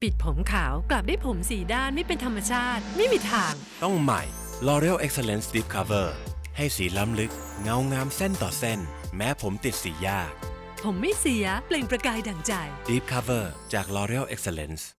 ปิดผมขาวกลับได้ผมสีด้านไม่เป็นธรรมชาติไม่มีทางต้องใหม่ L'Oreal Excellence Deep Cover ให้สีล้ำลึกเงางามเส้นต่อเส้นแม้ผมติดสียากผมไม่เสียเปล่งประกายดั่งใจ Deep Cover จาก L'Oreal Excellence